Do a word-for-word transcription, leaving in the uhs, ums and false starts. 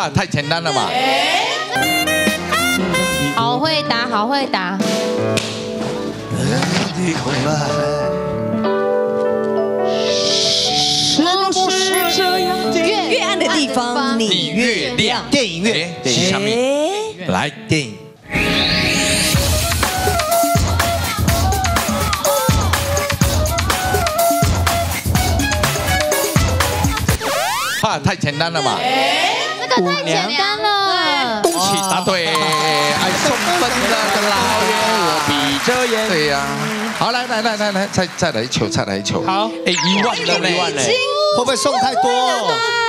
啊，太简单了吧？ 好会答，好会答。 你恐怕是不是这样？ 越暗的地方你越亮。 电影院， 电影上面来电影。 啊，太简单了吧？ 这个太简单了。 恭喜答对，爱送分的老爷，我闭着眼。对呀，好，来来来来来，再再来一球，再来一球。 好， 哎，一万了呢， 一万嘞， 会不会送太多？